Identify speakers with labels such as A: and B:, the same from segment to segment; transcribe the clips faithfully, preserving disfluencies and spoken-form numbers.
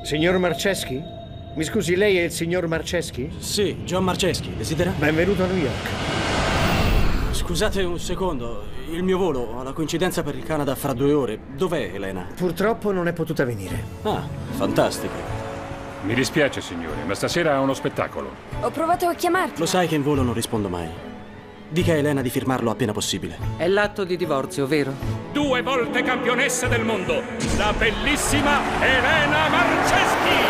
A: Signor Marcheschi? Mi scusi, lei è il signor Marcheschi?
B: Sì, John Marcheschi. Desidera?
A: Benvenuto a New York.
B: Scusate un secondo. Il mio volo ha la coincidenza per il Canada fra due ore. Dov'è Elena?
A: Purtroppo non è potuta venire.
B: Ah, fantastico.
C: Mi dispiace, signore, ma stasera ha uno spettacolo.
D: Ho provato a chiamarti.
B: Lo sai che in volo non rispondo mai. Dica a Elena di firmarlo appena possibile.
E: È l'atto di divorzio, vero?
F: Due volte campionessa del mondo, la bellissima Elena Marcheschi!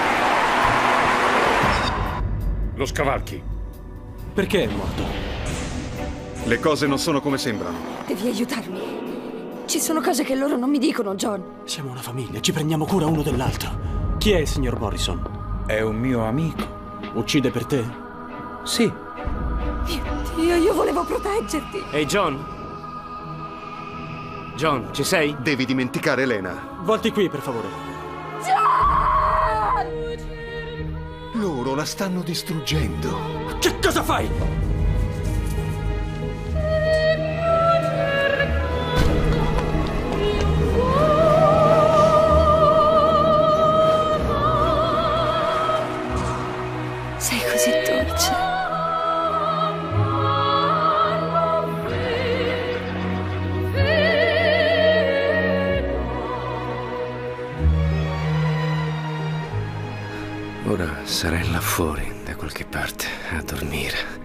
C: Lo scavalchi.
B: Perché è morto?
G: Le cose non sono come sembrano.
D: Devi aiutarmi. Ci sono cose che loro non mi dicono, John.
B: Siamo una famiglia, ci prendiamo cura uno dell'altro. Chi è il signor Morrison?
H: È un mio amico.
B: Uccide per te?
H: Sì.
D: Mio Dio, io volevo proteggerti.
E: Ehi, hey John? John, ci sei?
G: Devi dimenticare Elena.
B: Volti qui, per favore.
D: John!
G: Loro la stanno distruggendo.
B: Che cosa fai?
D: Sei così dolce.
H: Ora sarai là fuori, da qualche parte, a dormire.